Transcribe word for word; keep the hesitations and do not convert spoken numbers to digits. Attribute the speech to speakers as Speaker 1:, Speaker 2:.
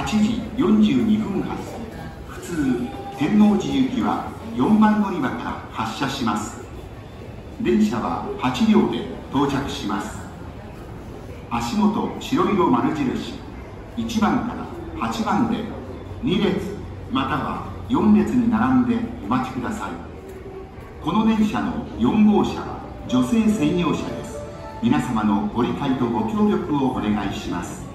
Speaker 1: ちじよんじゅうにふん発、普通天王寺行きはよんばん乗り場から発車します。電車ははちりょうで到着します。足元白色丸印いちばんからはちばんでにれつまたはよんれつに並んでお待ちください。この電車のよんごうしゃは女性専用車です。皆様のご理解とご協力をお願いします。